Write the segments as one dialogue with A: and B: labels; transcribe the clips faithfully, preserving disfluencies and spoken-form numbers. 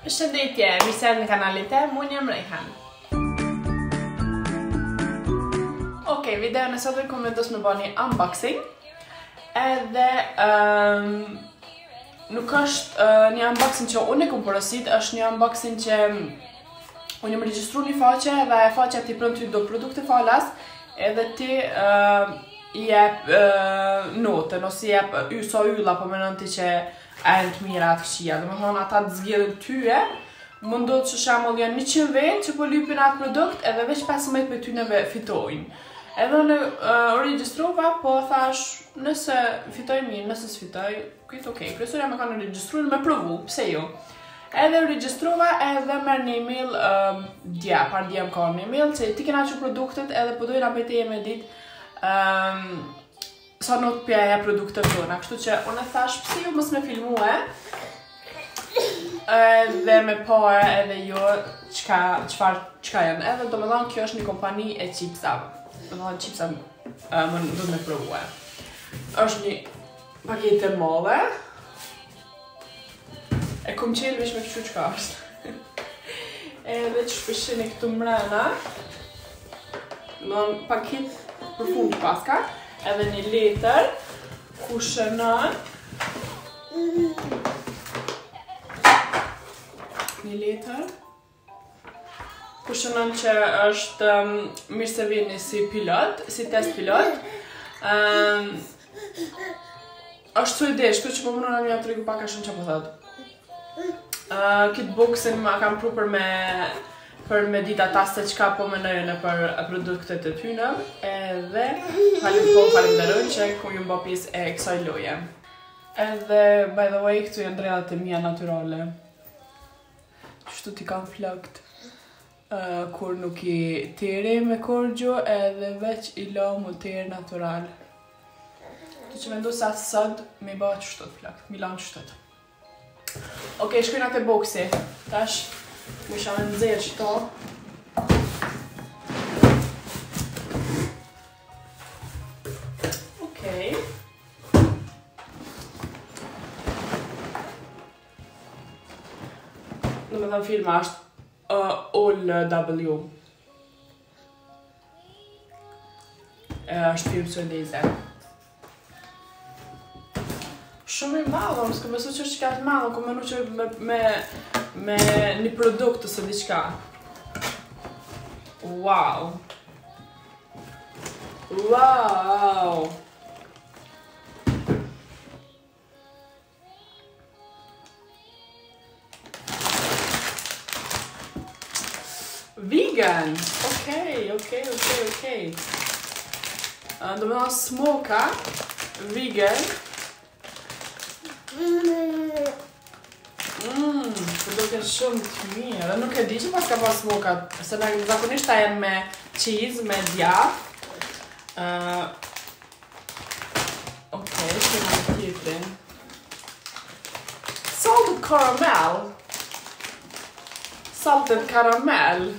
A: Përshëndetje, mirë se erdhët në kanalin tem, unë jam Rejhan. Okej, video në sotme kom vendos me bëni unboxing. Edhe um, nuk është uh, një unboxing që unë e kom porosit, është një unboxing që unë jam regjistru një faqe dhe e faqe ti prën ty do produkte falas edhe ti uh, jep uh, notën ose jep ysa ylla po menon ti që e në të mira atë këshia, dhe më thonë ata të zgjedhën tyje, mundot që shemull janë njëqind vend që po lypin atë produkt edhe veç pesëmbëdhjetë për tyneve fitojnë. Edhe në uh, registrova, po thash nëse fitoj mirë, nëse s'fitoj, kujtë okej, kresoria me kanë registru me provu, pse jo. Edhe registrova edhe merë një email, uh, dja, par djem ka një email, që ti kena që produktet edhe po dojnë apetije me dit, um, sa not pjeja produkte tona, kështu që unë e thash pësi ju mos me filmu e edhe me pare edhe jo qka, qfar, qka janë, edhe do me dhanë kjo është një kompani e Chipsave, do me dhanë Chipsave uh, më do me provu e. është një pakete madhe, e kom qelë vesh me kështu qka është, edhe që shpeshin e këtu mrena, do me dhanë paket për fund paska, edhe një letër ku shënon një letër ku shënon që është um, mirë se vini si pilot, si Testpilot. Um, është suedesh, kështu që po mënona mja të regu pak a shumë që po thot. Uh, Kitë boxin ma kam pru për me për me dita ta se qka po menojnë për produktet e tyne, edhe falim po falim dërën që ku ju mba pis e kësaj Lloje. Edhe, by the way, këtu janë dredat e mija naturale. Qështu ti kam flakt, uh, kur nuk i tiri me korgjo, edhe veç i la mu tiri natural. Tu që mendu sa sëd, mi ba qështot flakt, mi lan qështot. Okej, shkujna te boxi, tash, më isha në nëzirë qëto. Okej. Në me thëmë firma është uh, Olw-Boxen. është firmë suedeze. Shumë i madhë, më s'ka besu që është qëka të madhë, ku menu që me, me, me një produkt ose diqka. Wow! Wow! Vegan! Okej, okej, okej, okej. Do me thonë smoka, vegan. Mmm, të duke shumë të mirë, dhe nuk e di që pas ka pas smokat, se në zakonisht ta jenë me cheese, me djath. Uh, Okej, okay, që në tjetrin. Salted caramel. Salted caramel.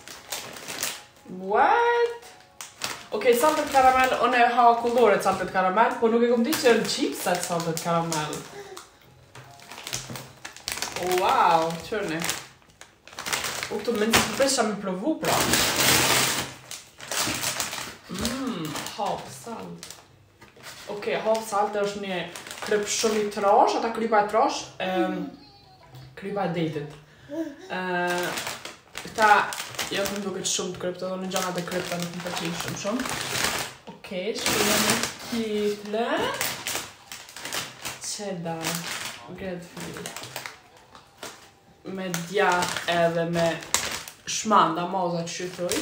A: What? Okej, okay, salted caramel, unë e ha kulloret salted caramel, po nuk e kom di që në chipset salted caramel. Wow, qërni. U këtu mëndi të përpesha me provu, pra. Mmm, half salt. Okej, half salt është një kryp shumë i trash, ata krypa e trash, um, krypa e dated. Uh, Këta, jo të më duket shumë të krypta, dhe në gjanat e krypta nuk më përqin shumë shumë. Okej, shkëllë në kitle. Cheddar, Gredfield. Me djath edhe me shmanda, moza që shytoj.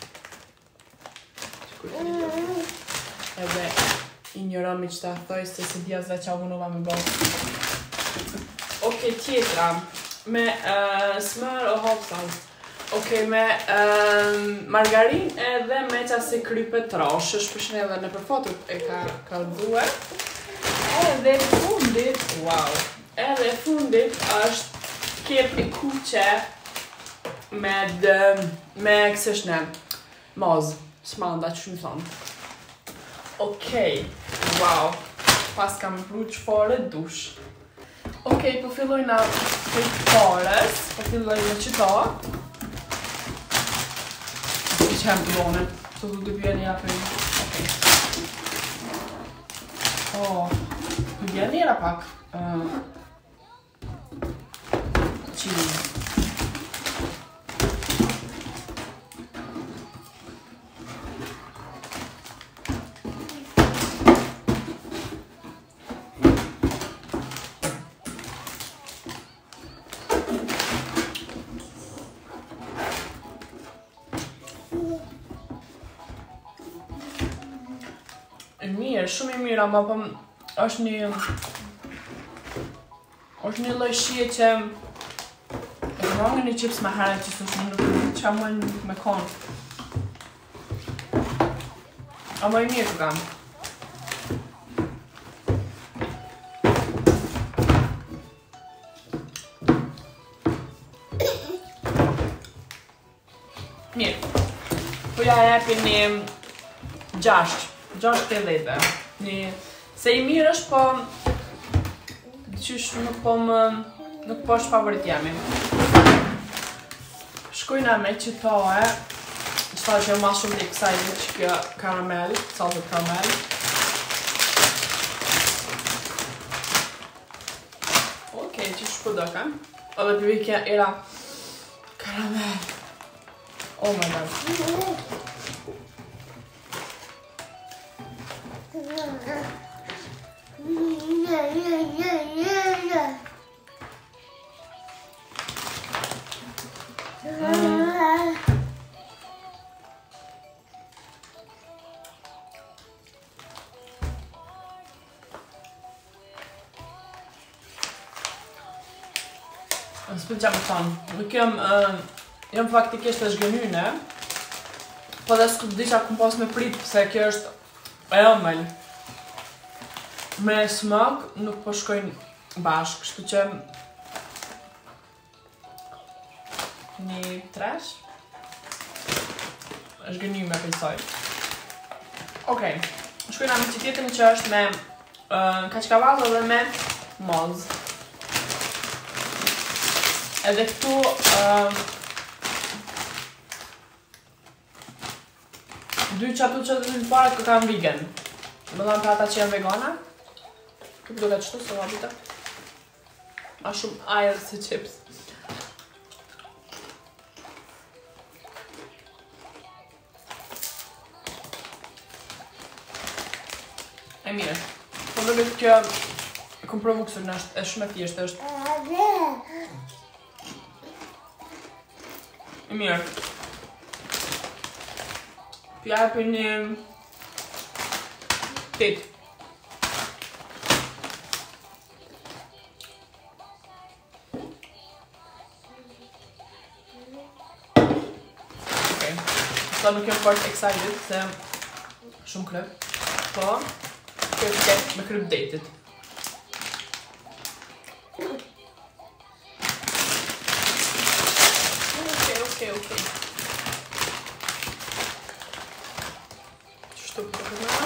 A: Edhe i njërami që ta thoj se si djath dhe qa munova me bërë. Okej, tjetra, me uh, smër o half salt. Okej, me uh, margarin edhe me qasi krype trash, është përshin edhe në përfotut e ka, ka duhe. Edhe fundit, wow, edhe fundit është kep e kuqe me dë, me kësëshne, moz, smanda që më thonë. Okej, wow, pas kam pru që fare dush. Okej, po filloj na pares, po filloj me qëta. I qem të bone, të du të bje njëra për një. Okej. O, të bje njëra pak. Qili. Mirë, shumë i mirë, ama po është një është një lloj shije që e kam marrë një chips me herët që s'është nuk e di çfarë mund me kon. Ama i mirë të kam. Mirë. Po ja jepi një gjashtë. gjashtë të dhejtë. Se i mirë është, po... Qysh nuk po më... Nuk po është favorit jemi. Shkojna me qëtoje. Qëta që e ma shumë të excited që kjo karamel, saltë karamel. Okej, që shku do kam. Edhe për vikja era... Karamel. Oh my god. S'pëtë që më thonë, nuk jam, jam faktikisht e zhgënyne, po dhe s'ku di që akum pas me prit, se kjo është e ëmël. Me smak nuk po shkojnë bashkë, kështu që një tresh është gënyme pëjsoj. Okej, shkojna me që tjetën që është me kaqkavallo dhe me moz. Edhe këtu dy qatu që të të parët kë kam vegan. Më dhamë për ata që janë vegana. Këtë do ka qëtu së vabita. Ma shumë ajrë se chips. E mire. Po në këtë kjo e kom provu kësër në është e shumë e thjeshtë është. E mirë. Pja e për një... tet. Okej. Sa nuk jam fort excited se... shumë kryp. Po... kjo të ketë me kryp datet. Okej, okej. Qështu për të përna?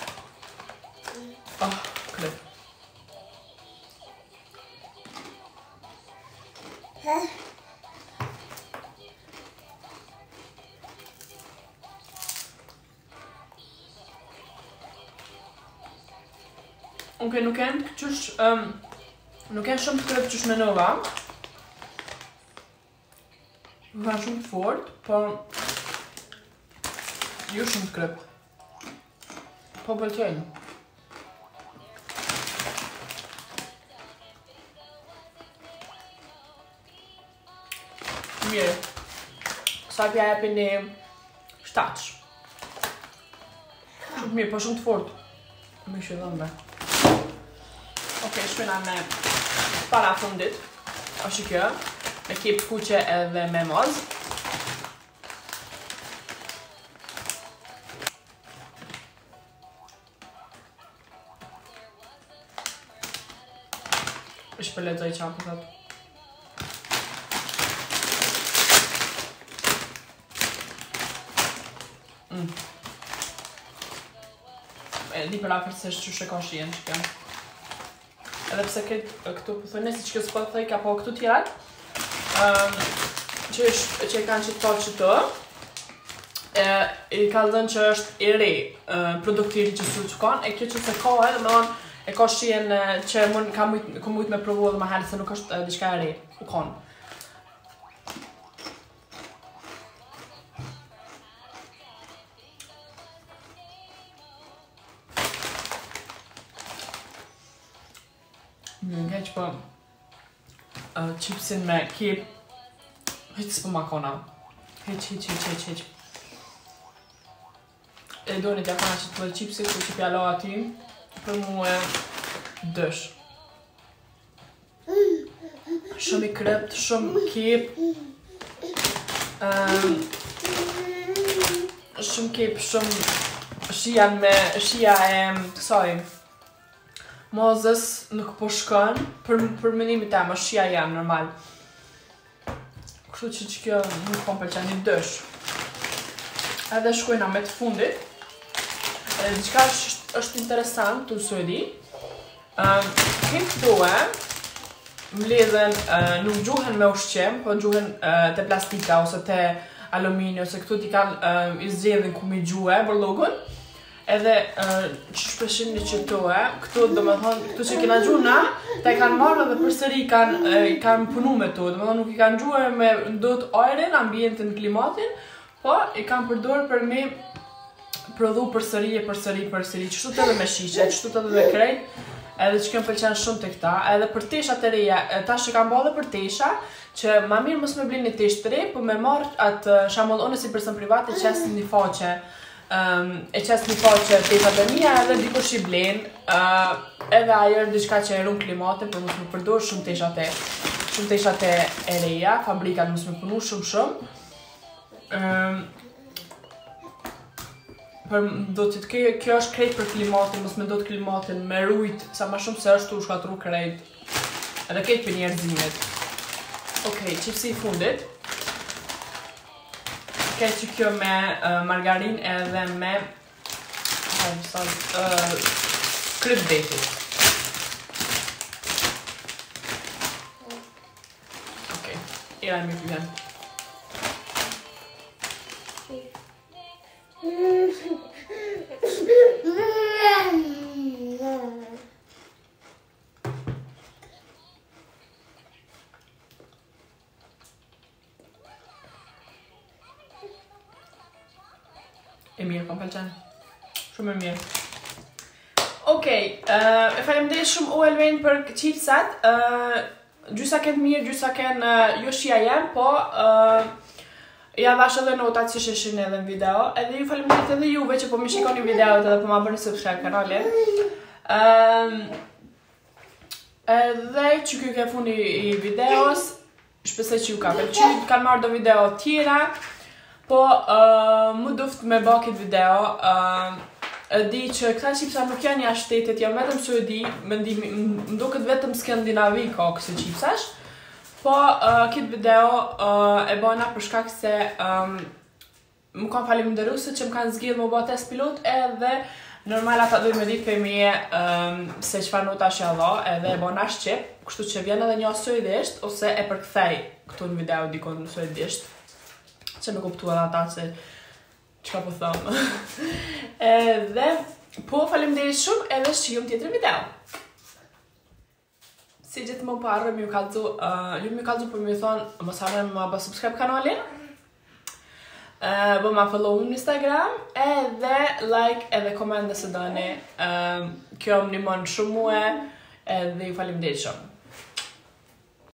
A: Ah, kryp. Okej, nuk janë qysh... nuk janë shumë të kryp qysh me nova. Nuk janë shumë të fort, po... ju shumë të kryp. Po pëlqenjë. Mirë. Sa pja jepi një... shtatësh. Shumë mirë, po shumë të fort. Me që dhëmbe. Okej, shpina me para fundit. Ashtë kjo. Me kip kuqe edhe me moz. Ishtë përledzoj qa për thot. Mm. E di për afer se shqy shë ka shien që kjo. edhe pse këtë këtu po thonë siç kjo s'po thoj ka po këtu tjerat. Ëm që është që kanë që të që të e, i ka dhënë që është i re produkti i ri që su që kanë, e kjo që se ka edhe më thonë e ka shien që mund ka mujt ka mujt me provu edhe më herë se nuk është diçka e re u kanë. Më nga që po uh, chipsin me kip hiç s'po ma kona. Hiç, hiç, hiç, hiç, hiç. E do një t'ja kana që të bëjë chipsit, ku që pjalo aty, për mu e dësh. Shumë i krypt, shumë kip. Um, shumë kip, shumë shia me shia e kësaj. Mozës nuk po shkon, për, për menimit e më shia janë normal. Kështu që që kjo nuk po më pëlqen një dësh. Edhe shkojna me të fundit. Edhe diçka është, është interesant të su e di. Uh, Kim këtue, mbledhen, uh, nuk gjuhen me ushqem, po gjuhen uh, te plastika ose te alumini, ose këtu t'i kanë uh, i zgjedhin ku mi gjuhe, bërlogun. Edhe uh, që shpeshin një qëtoe, këtu do me thonë, këtu që i kena gjuna, ta i kanë marrë dhe përsëri i kanë, uh, kanë punu me to, do me thonë nuk i kanë gjuhe me ndot ajrin, ambientin, klimatin, po i kanë përdorë për me prodhu përsëri e përsëri përsëri, qështu të edhe me shishe, qështu të edhe me krejt, edhe që kjo më pëlqen shumë të këta, edhe për teshat e reja, ta që kanë bëhe dhe për tesha, që ma mirë mos me blin një tesh të rej, po me marrë atë shamull one si person privat e qesë një faqe, Um, e qes një faqe teshat e mija edhe dikush i blen uh, edhe ajo është diçka që e runë klimatin për mos me përdor shumë teshat e shumë teshat e reja, fabrikat mos me punu shumë shumë um, për do të të kjo, kjo është krejt për klimatin, mos me do të klimatin me rujt, sa ma shumë se është u shkatru krejt edhe krejt për njerëzimit. Okej, chipsi i fundit ke që kjo me uh, margarin edhe me uh, kryp detit. Okej, ira e mi këllën. E mirë, kom pëlqen. Shumë e mirë. Okej, uh, e faleminderit shumë Olw-Boxen për chipsat. Uh, gjysa kënë mirë, gjysa kënë uh, jo shia jem, po uh, ja vash edhe notat që sheshin edhe në video. Edhe ju faleminderit edhe juve që po mi shikoni videot edhe po ma bërni subscribe kanalin. Um, edhe që kjo ke fundi i videos, shpesoj që ju ka pëlqyt, kanë marrë do video tjera. Po, uh, mu duft me ba këtë video, uh, di që këta chipsa nuk janë jashtë shtetit, jam vetëm suedi, më duket vetëm skandinavi ka këse chipsash. Po, uh, këtë video uh, e bana për shkak se um, më kam falimderu se që më kanë zgjidh më ba Testpilot edhe normal ata dojnë me ditë për mje um, se qëfar nota shja dha edhe e bana shqip, kështu që vjen edhe një suedisht ose e përkthej këtu në video dikon në suedisht. Që me kuptu edhe ata që që ka po thëmë. Edhe, po faleminderit shumë edhe shijum tjetër video. Si gjithë më parë, mi ju kalzu, uh, ju mi kalzu për mi thonë, mos harroni ma bë subscribe kanalin, uh, bë ma follow në Instagram, edhe like edhe comment nëse doni. Uh, kjo më nimon shumë muhe, edhe ju faleminderit shumë.